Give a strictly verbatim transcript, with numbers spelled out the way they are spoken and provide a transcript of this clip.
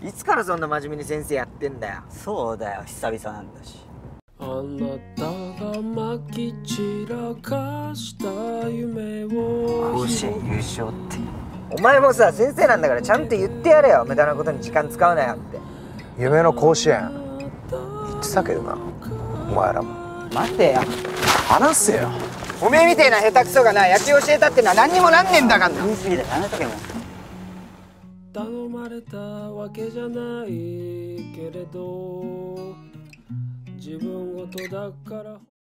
いつからそんな真面目に先生やってんだよ。 そうだよ、久々なんだし。 あなたがまき散らかした夢を甲子園優勝って。 お前もさ、先生なんだからちゃんと言ってやれよ。無駄なことに時間使うなよって。 夢の甲子園言ってたけどな、お前らも。 待てよ、 話せよ。 おめえみてえな下手くそがな、野球教えたってのは何にもなんねえんだからな。 言い過ぎだ、やめとけもう。 頼まれたわけじゃないけれど自分ごとだから